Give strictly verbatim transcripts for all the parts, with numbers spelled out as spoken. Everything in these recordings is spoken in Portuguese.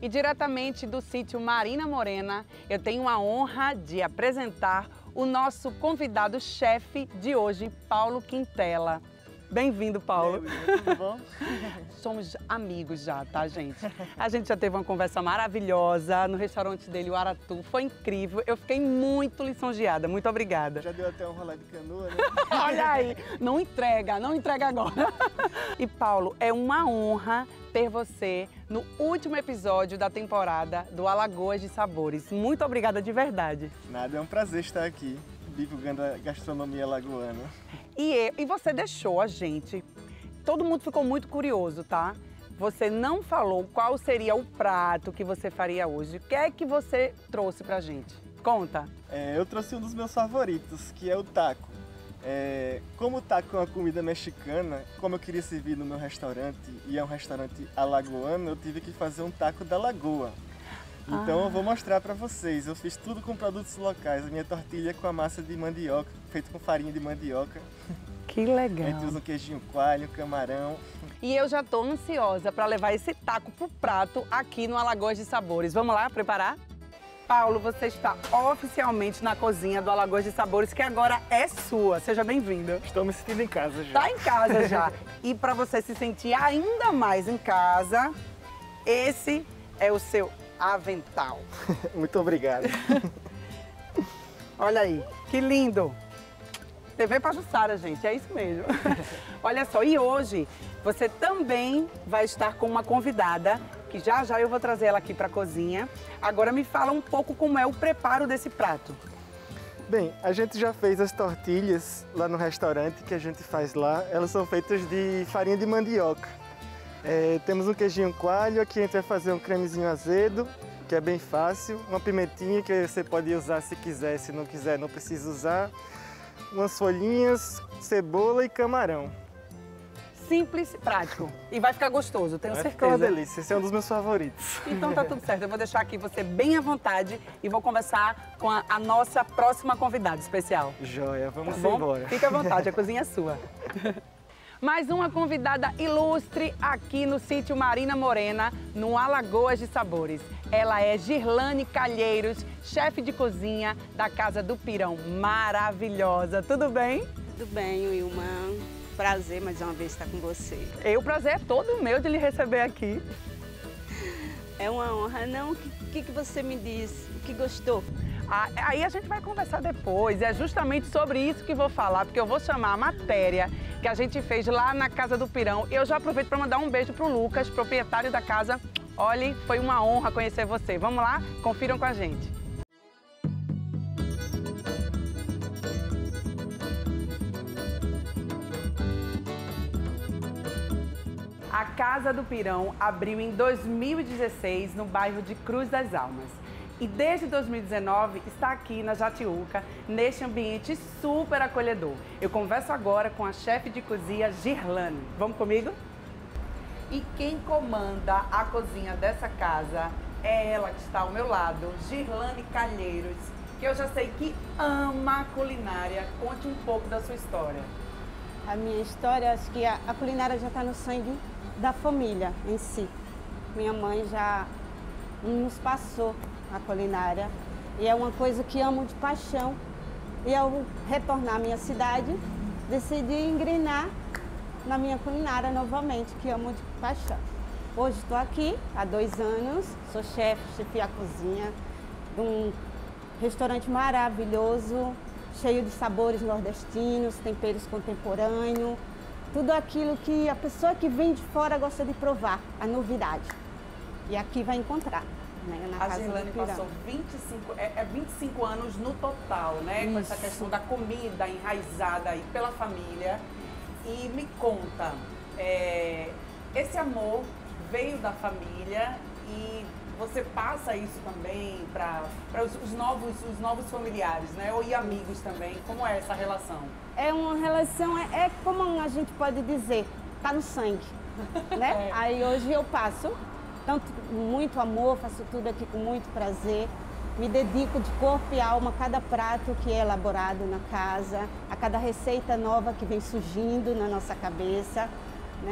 E diretamente do sítio Marina Morena, eu tenho a honra de apresentar o nosso convidado chefe de hoje, Paulo Quintela. Bem-vindo, Paulo. Meu, tudo bom? Somos amigos já, tá, gente? A gente já teve uma conversa maravilhosa no restaurante dele, o Aratu. Foi incrível. Eu fiquei muito lisonjeada. Muito obrigada. Já deu até um rolê de canoa, né? Olha aí. Não entrega, não entrega agora. E, Paulo, é uma honra ter você no último episódio da temporada do Alagoas de Sabores. Muito obrigada de verdade. Nada, é um prazer estar aqui, divulgando a gastronomia alagoana. E, e você deixou a gente, todo mundo ficou muito curioso, tá? Você não falou qual seria o prato que você faria hoje. O que é que você trouxe pra gente? Conta. É, eu trouxe um dos meus favoritos, que é o taco. É, como o taco é uma comida mexicana, como eu queria servir no meu restaurante, e é um restaurante alagoano, eu tive que fazer um taco da lagoa. Então ah. eu vou mostrar para vocês. Eu fiz tudo com produtos locais. A minha tortilha é com a massa de mandioca, feita com farinha de mandioca. Que legal. A gente usa um queijinho coalho, camarão. E eu já estou ansiosa para levar esse taco pro prato aqui no Alagoas de Sabores. Vamos lá preparar? Paulo, você está oficialmente na cozinha do Alagoas de Sabores, que agora é sua. Seja bem-vindo. Estou me sentindo em casa já. Está em casa já. E para você se sentir ainda mais em casa, esse é o seu avental. Muito obrigado. Olha aí, que lindo. T V Pajuçara, gente, é isso mesmo. Olha só, e hoje você também vai estar com uma convidada, que já já eu vou trazer ela aqui para a cozinha. Agora me fala um pouco como é o preparo desse prato. Bem, a gente já fez as tortilhas lá no restaurante que a gente faz lá. Elas são feitas de farinha de mandioca. É, temos um queijinho coalho, aqui a gente vai fazer um cremezinho azedo, que é bem fácil, uma pimentinha que você pode usar se quiser, se não quiser não precisa usar, umas folhinhas, cebola e camarão. Simples e prático. E vai ficar gostoso, tenho vai certeza. Ficar uma delícia, esse é um dos meus favoritos. Então tá tudo certo, eu vou deixar aqui você bem à vontade e vou conversar com a, a nossa próxima convidada especial. Joia, vamos tá bom? embora. Fica à vontade, a cozinha é sua. Mais uma convidada ilustre aqui no sítio Marina Morena, no Alagoas de Sabores. Ela é Girlane Calheiros, chefe de cozinha da Casa do Pirão. Maravilhosa, tudo bem? Tudo bem, Wilma. Prazer mais uma vez estar com você. E o prazer é todo meu de lhe receber aqui. É uma honra, não? O que, que você me diz? O que gostou? Ah, aí a gente vai conversar depois, é justamente sobre isso que vou falar, porque eu vou chamar a matéria que a gente fez lá na Casa do Pirão. Eu já aproveito para mandar um beijo pro Lucas, proprietário da casa. Olha, foi uma honra conhecer você. Vamos lá? Confiram com a gente. A Casa do Pirão abriu em dois mil e dezesseis no bairro de Cruz das Almas. E desde dois mil e dezenove está aqui na Jatiuca, neste ambiente super acolhedor. Eu converso agora com a chefe de cozinha, Girlane. Vamos comigo? E quem comanda a cozinha dessa casa é ela que está ao meu lado, Girlane Calheiros, que eu já sei que ama a culinária. Conte um pouco da sua história. A minha história, acho que a, a culinária já está no sangue da família em si. Minha mãe já nos passou a culinária e é uma coisa que amo de paixão. E ao retornar à minha cidade, decidi engrenar na minha culinária novamente, que amo de paixão. Hoje estou aqui há dois anos, sou chefe, chefe a cozinha de um restaurante maravilhoso, cheio de sabores nordestinos, temperos contemporâneos, tudo aquilo que a pessoa que vem de fora gosta de provar, a novidade. E aqui vai encontrar. Né, na a Casa Girlane passou vinte e cinco, é, é vinte e cinco anos no total, né? Isso. Com essa questão da comida enraizada aí pela família. E me conta, é, esse amor veio da família e você passa isso também para os, os, novos, os novos familiares, né? Ou e amigos também. Como é essa relação? É uma relação, é, é como a gente pode dizer, tá no sangue, né? É. Aí hoje eu passo tanto muito amor, faço tudo aqui com muito prazer. Me dedico de corpo e alma a cada prato que é elaborado na casa, a cada receita nova que vem surgindo na nossa cabeça, né?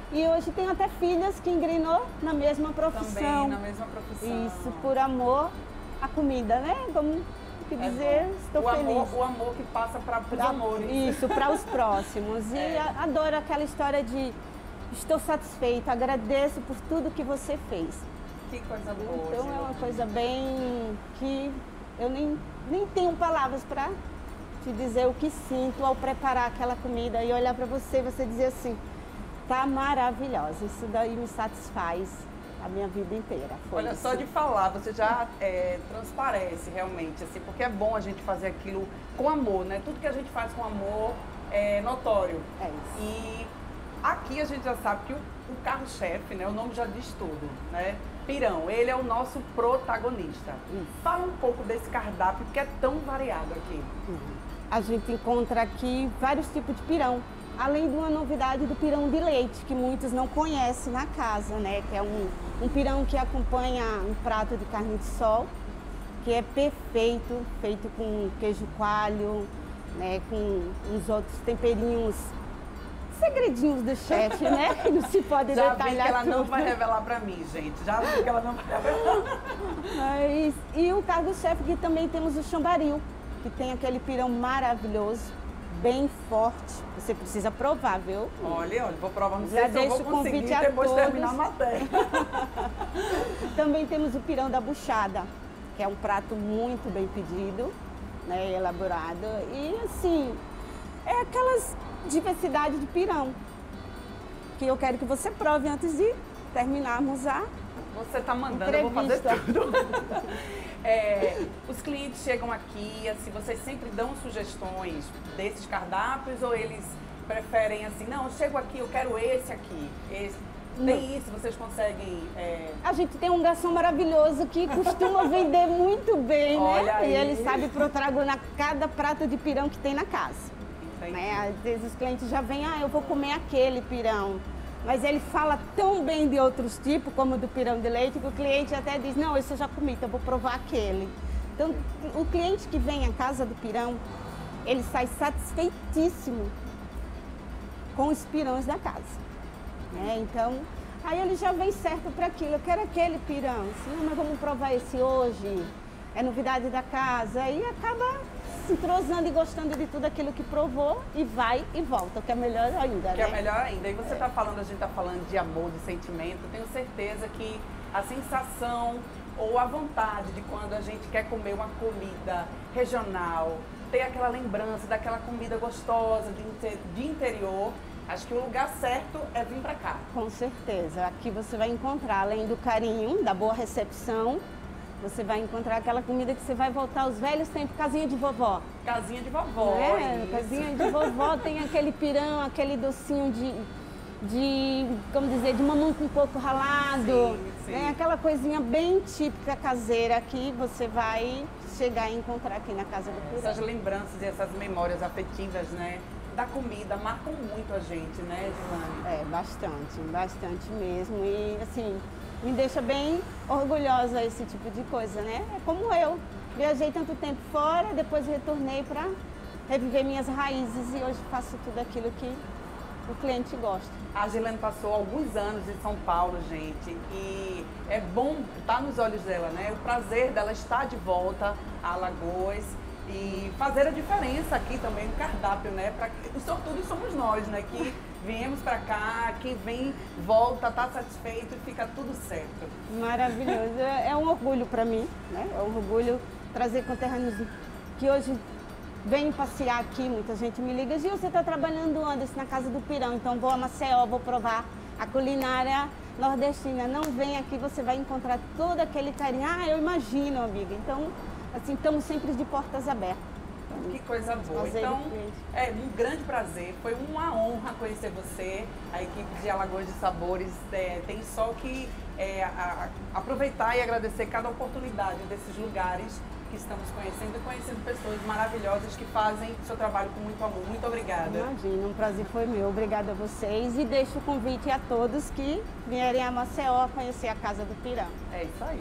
E hoje tenho até filhas que engrenou na mesma profissão. Também na mesma profissão. Isso, por amor à comida, né? Vamos que dizer, é estou o feliz. Amor, o amor que passa para os amores. Isso, para os próximos. E É. adoro aquela história de estou satisfeita, agradeço por tudo que você fez. Que coisa boa. Então é uma Gilane. coisa bem que eu nem, nem tenho palavras para te dizer o que sinto ao preparar aquela comida e olhar para você e você dizer assim, tá maravilhosa, isso daí me satisfaz a minha vida inteira. Foi Olha, isso. só de falar, você já é, transparece realmente, assim, porque é bom a gente fazer aquilo com amor, né? Tudo que a gente faz com amor é notório. É isso. E aqui a gente já sabe que o, o carro-chefe, né? O nome já diz tudo, né? Pirão, ele é o nosso protagonista. Isso. Fala um pouco desse cardápio que é tão variado aqui. A gente encontra aqui vários tipos de pirão, além de uma novidade do pirão de leite, que muitos não conhecem na casa, né? Que é um, um pirão que acompanha um prato de carne de sol, que é perfeito, feito com queijo coalho, né? Com uns outros temperinhos, segredinhos do chefe, né? Que não se pode Já detalhar vi que ela não tudo. vai revelar pra mim, gente. Já vi que ela não vai revelar. Mas, e o cargo-chefe que também temos o chambaril, que tem aquele pirão maravilhoso, bem forte. Você precisa provar, viu? Olha, olha, vou provar, não Já sei se eu deixo vou o conseguir convite a depois de todos. terminar a matéria. Também temos o pirão da buchada, que é um prato muito bem pedido, né, elaborado. E assim, é aquelas diversidade de pirão que eu quero que você prove antes de terminarmos a Você tá mandando, eu vou fazer entrevista. tudo. É, os clientes chegam aqui, assim, vocês sempre dão sugestões desses cardápios ou eles preferem assim, não, eu chego aqui, eu quero esse aqui, esse. Tem isso, vocês conseguem... É... A gente tem um garçom maravilhoso que costuma vender muito bem, Olha né? aí. E ele sabe protagonizar cada prato de pirão que tem na casa. Entendi. Né? Às vezes os clientes já vêm, ah, eu vou comer aquele pirão. Mas ele fala tão bem de outros tipos, como do pirão de leite, que o cliente até diz, não, esse eu já comi, então eu vou provar aquele. Então, o cliente que vem à casa do pirão, ele sai satisfeitíssimo com os pirões da casa. Né? Então, aí ele já vem certo para aquilo, eu quero aquele pirão, assim, não, mas vamos provar esse hoje, é novidade da casa, e acaba se entrosando e gostando de tudo aquilo que provou e vai e volta, o que é melhor ainda, Que né? é melhor ainda. E você está falando, a gente está falando de amor, de sentimento. Tenho certeza que a sensação ou a vontade de quando a gente quer comer uma comida regional, ter aquela lembrança daquela comida gostosa de, inter, de interior, acho que o lugar certo é vir para cá. Com certeza. Aqui você vai encontrar, além do carinho, da boa recepção, você vai encontrar aquela comida que você vai voltar aos velhos tempos, casinha de vovó. Casinha de vovó. É, isso. casinha de vovó tem aquele pirão, aquele docinho de, de como dizer, de mamão com coco ralado. Sim, sim. Né? Aquela coisinha bem típica caseira que você vai chegar e encontrar aqui na casa do pirão. Essas lembranças e essas memórias afetivas, né, da comida marcam muito a gente, né, Gilane? É, bastante, bastante mesmo. E assim, me deixa bem orgulhosa esse tipo de coisa, né? É como eu. Viajei tanto tempo fora, depois retornei para reviver minhas raízes e hoje faço tudo aquilo que o cliente gosta. A Gilane passou alguns anos em São Paulo, gente, e é bom estar nos olhos dela, né? O prazer dela estar de volta a Alagoas e fazer a diferença aqui também no cardápio, né? Pra, os sortudos somos nós, né? Que viemos para cá, quem vem, volta, tá satisfeito e fica tudo certo. Maravilhoso. É um orgulho para mim, né? É um orgulho trazer conterrâneos que hoje vêm passear aqui, muita gente me liga, Gil, você está trabalhando onde? Na casa do Pirão, então vou a Maceió, vou provar a culinária nordestina. Não vem aqui, você vai encontrar todo aquele carinho. Ah, eu imagino, amiga. Então, assim, estamos sempre de portas abertas. Que coisa boa. Prazer, Então, cliente. é um grande prazer. Foi uma honra conhecer você. A equipe de Alagoas de Sabores é, tem só que é, a, a, aproveitar e agradecer cada oportunidade desses lugares que estamos conhecendo e conhecendo pessoas maravilhosas que fazem o seu trabalho com muito amor. Muito obrigada. Imagina, um prazer foi meu. Obrigada a vocês e deixo o convite a todos que vierem a Maceió conhecer a Casa do Pirão. É isso aí.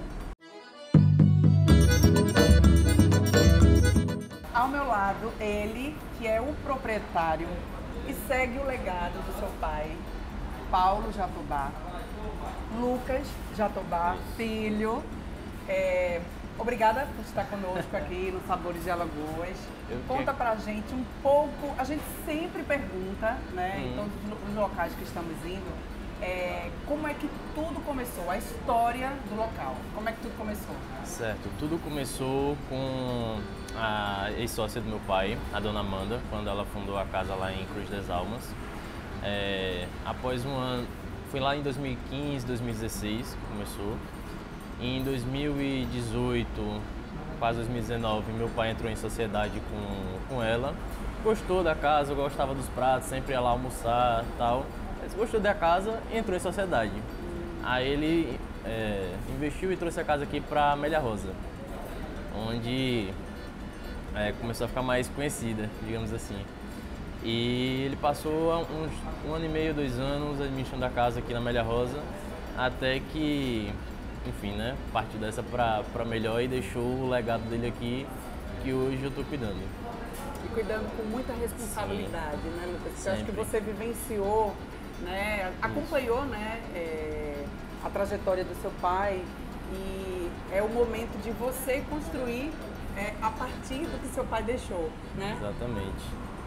Ao meu lado, ele, que é o proprietário e segue o legado do seu pai, Paulo Jatobá, Lucas Jatobá, filho. É, obrigada por estar conosco aqui no Sabores de Alagoas. Eu Conta que... pra gente um pouco, a gente sempre pergunta, né, Uhum. em todos os locais que estamos indo, é, como é que tudo começou, a história do local, como é que tudo começou? Certo, tudo começou com a ex-sócia do meu pai, a dona Amanda, quando ela fundou a casa lá em Cruz das Almas. É, após um ano, foi lá em dois mil e quinze, dois mil e dezesseis que começou. Em dois mil e dezoito, quase dois mil e dezenove, meu pai entrou em sociedade com, com ela. Gostou da casa, gostava dos pratos, sempre ia lá almoçar e tal. Mas gostou da casa e entrou em sociedade. Aí ele é, investiu e trouxe a casa aqui para Amélia Rosa, onde é, começou a ficar mais conhecida, digamos assim. E ele passou uns um ano e meio, dois anos administrando a casa aqui na Amélia Rosa, até que, enfim, né, partiu dessa para melhor e deixou o legado dele aqui, que hoje eu estou cuidando. E cuidando com muita responsabilidade, Sim. né, Lucas? Porque eu acho que Sempre. você vivenciou, né, acompanhou, né, é, a trajetória do seu pai e é o momento de você construir é, a partir do que seu pai deixou, né? Exatamente.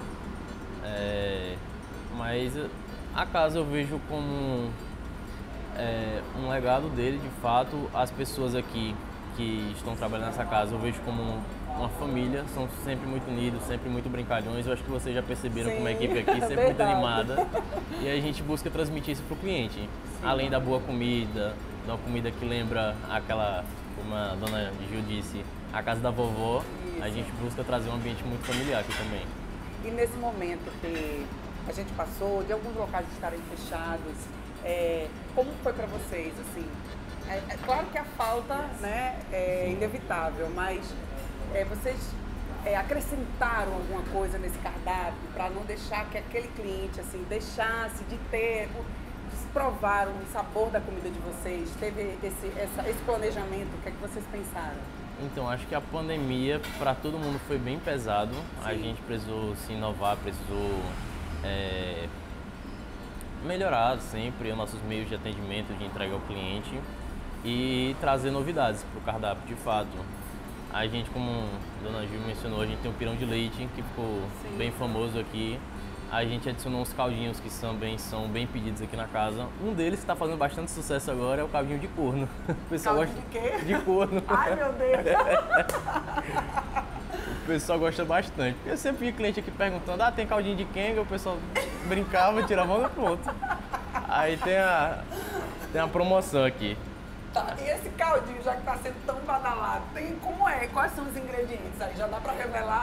É, mas a casa eu vejo como é, um legado dele, de fato. As pessoas aqui que estão trabalhando nessa casa eu vejo como uma família, são sempre muito unidos, sempre muito brincalhões. Eu acho que vocês já perceberam Sim, como a equipe aqui é sempre muito verdade. animada. E a gente busca transmitir isso para o cliente. Sim. Além da boa comida, da comida que lembra aquela, como a dona Gil disse, a casa da vovó, isso. A gente busca trazer um ambiente muito familiar aqui também. E nesse momento que a gente passou, de alguns locais estarem fechados, é, como foi para vocês, assim? É, é claro que a falta, né, é inevitável, mas é, vocês é, acrescentaram alguma coisa nesse cardápio para não deixar que aquele cliente, assim, deixasse de ter, de provar o sabor da comida de vocês? Teve esse, essa, esse planejamento, o que é que vocês pensaram? Então, acho que a pandemia para todo mundo foi bem pesado. Sim. A gente precisou se inovar, precisou é, melhorar sempre os nossos meios de atendimento, de entrega ao cliente e trazer novidades para o cardápio, de fato. A gente, como a dona Gil mencionou, a gente tem um pirão de leite que ficou Sim. bem famoso aqui. A gente adicionou uns caldinhos que são bem, são bem pedidos aqui na casa. Um deles que está fazendo bastante sucesso agora é o caldinho de corno. O pessoal Caldo gosta de quê? De corno. Ai, meu Deus! O pessoal gosta bastante. Eu sempre vi cliente aqui perguntando, ah, tem caldinho de quenga? O pessoal brincava, tirava onda pro outro. Aí tem a, tem a promoção aqui. Tá, e esse caldinho, já que está sendo tão badalado, tem, como é? Quais são os ingredientes aí? Já dá para revelar?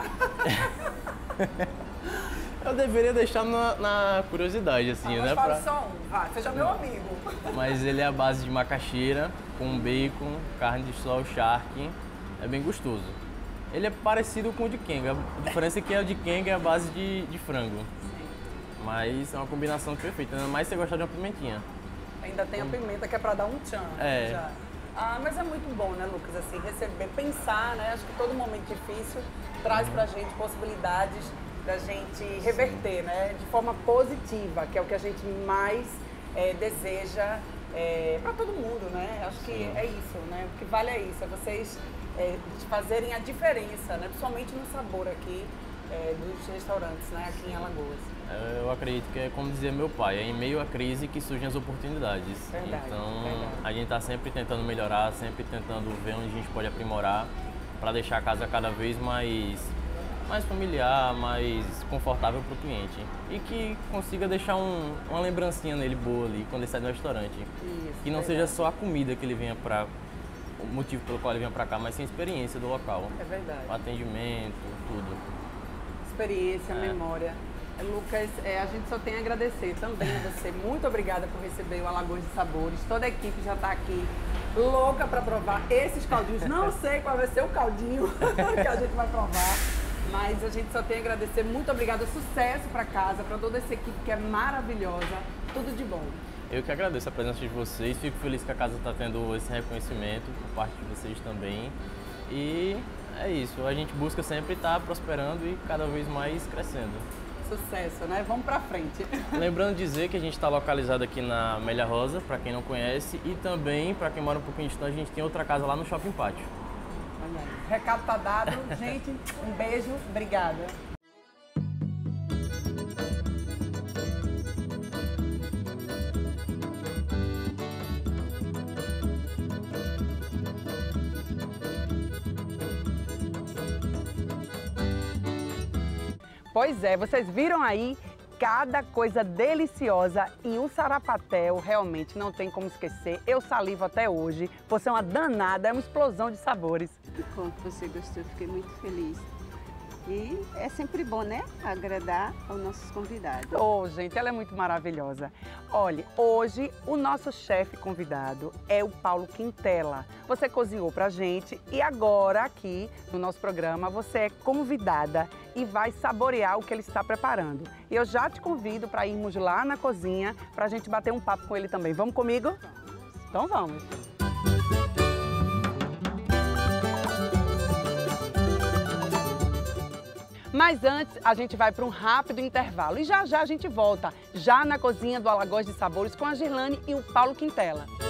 Eu deveria deixar na, na curiosidade, assim, ah, né? Mas fala pra... só um, vai, seja meu amigo. Mas ele é a base de macaxeira, com bacon, carne de sol, charque. É bem gostoso. Ele é parecido com o de quenga. A diferença é que o de quenga é a base de, de frango. Sim. Mas é uma combinação perfeita, ainda mais se você gostar de uma pimentinha. Ainda tem a pimenta que é para dar um tchan. É. Já. Ah, mas é muito bom, né, Lucas? Assim, receber, pensar, né? Acho que todo momento difícil traz pra gente possibilidades da gente reverter, né? De forma positiva, que é o que a gente mais é, deseja é, para todo mundo, né? Acho que Sim. é isso, né? O que vale é isso, é vocês é, fazerem a diferença, né? Principalmente no sabor aqui é, dos restaurantes, né? Aqui em Alagoas. Eu acredito que é como dizia meu pai, é em meio à crise que surgem as oportunidades. Verdade, então verdade. A gente está sempre tentando melhorar, sempre tentando ver onde a gente pode aprimorar para deixar a casa cada vez mais, mais familiar, mais confortável para o cliente. E que consiga deixar um, uma lembrancinha nele boa ali quando ele sai do restaurante. Isso, que não verdade. seja só a comida que ele venha para o motivo pelo qual ele venha para cá, mas sim a experiência do local. É verdade. O atendimento, tudo. Experiência, É. memória. Lucas, é, a gente só tem a agradecer também a você. Muito obrigada por receber o Alagoas de Sabores. Toda a equipe já está aqui louca para provar esses caldinhos. Não sei qual vai ser o caldinho que a gente vai provar, mas a gente só tem a agradecer. Muito obrigada. Sucesso para casa, para toda essa equipe que é maravilhosa. Tudo de bom. Eu que agradeço a presença de vocês. Fico feliz que a casa está tendo esse reconhecimento por parte de vocês também. E é isso. A gente busca sempre estar prosperando e cada vez mais crescendo. Sucesso, né? Vamos pra frente. Lembrando de dizer que a gente está localizado aqui na Amélia Rosa, para quem não conhece, e também, para quem mora um pouquinho distante, a gente tem outra casa lá no Shopping Pátio. Olha aí. Recado tá dado. Gente, um beijo. Obrigada. Pois é, vocês viram aí cada coisa deliciosa e o sarapatel realmente não tem como esquecer. Eu salivo até hoje, você é uma danada, é uma explosão de sabores. Que bom que você gostou, fiquei muito feliz. E é sempre bom, né? Agradar aos nossos convidados. Oh, gente, ela é muito maravilhosa. Olha, hoje o nosso chefe convidado é o Paulo Quintela. Você cozinhou pra gente e agora aqui no nosso programa você é convidada e vai saborear o que ele está preparando. E eu já te convido para irmos lá na cozinha pra gente bater um papo com ele também. Vamos comigo? Então vamos. Mas antes, a gente vai para um rápido intervalo e já já a gente volta, já na cozinha do Alagoas de Sabores com a Girlane e o Paulo Quintela.